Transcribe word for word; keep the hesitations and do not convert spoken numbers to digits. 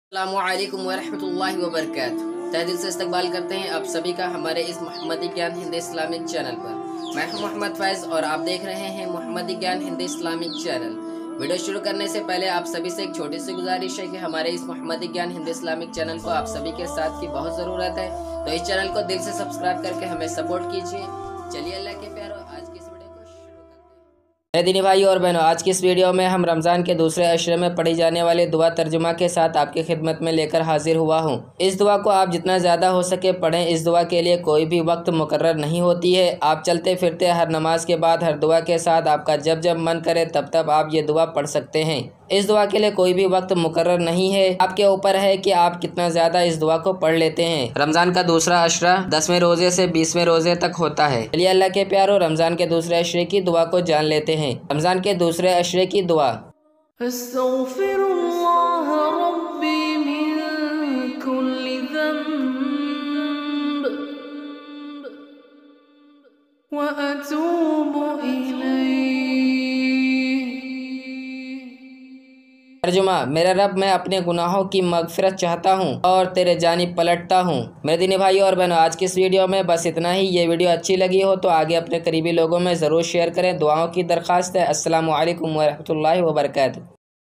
अस्सलामुअलैकुम वरहमतुल्लाहि वबरकातुहू। तहे दिल से इस्तकबाल करते हैं आप सभी का हमारे इस मोहम्मदी ज्ञान हिंदी इस्लामिक चैनल पर। मैं हूं मोहम्मद फैज़ और आप देख रहे हैं मोहम्मदी ज्ञान हिंदी इस्लामिक चैनल। वीडियो शुरू करने से पहले आप सभी से एक छोटी सी गुजारिश है कि हमारे इस मोहम्मदी ज्ञान हिंदी इस्लामिक चैनल को आप सभी के साथ की बहुत ज़रूरत है, तो इस चैनल को दिल से सब्सक्राइब करके हमें सपोर्ट कीजिए। चलिए अल्लाह के प्यारो, आज की इस वीडियो को शुरू करते हैं। दीनी भाई और बहनों, आज की इस वीडियो में हम रमज़ान के दूसरे अशरे में पढ़ी जाने वाली दुआ तर्जुमा के साथ आपकी खिदमत में लेकर हाजिर हुआ हूँ। इस दुआ को आप जितना ज़्यादा हो सके पढ़ें। इस दुआ के लिए कोई भी वक्त मुकर्रर नहीं होती है। आप चलते फिरते हर नमाज के बाद हर दुआ के साथ आपका जब जब मन करे तब तब आप ये दुआ पढ़ सकते हैं। इस दुआ के लिए कोई भी वक्त मुकर्रर नहीं है, आपके ऊपर है कि आप कितना ज़्यादा इस दुआ को पढ़ लेते हैं। रमज़ान का दूसरा अशरा दसवें रोज़े से बीसवें रोज़े तक होता है। चलिए अल्लाह के प्यारो, रमज़ान के दूसरे अशरे की दुआ को जान लेते हैं। रमज़ान के दूसरे अशरे की दुआ। अस्तग़फिरुल्लाह रब्बी मिन कुल्लि ज़ंब व अतूबु इलैह। तर्जुमा, मेरा रब, मैं अपने गुनाहों की मगफिरत चाहता हूँ और तेरे जानिब पलटता हूँ। मेरे दीनी भाई और बहनों, आज की इस वीडियो में बस इतना ही। ये वीडियो अच्छी लगी हो तो आगे अपने करीबी लोगों में ज़रूर शेयर करें। दुआओं की दरख्वास्त है। अस्सलामु अलैकुम वरहमतुल्लाहि वबरकातुहू।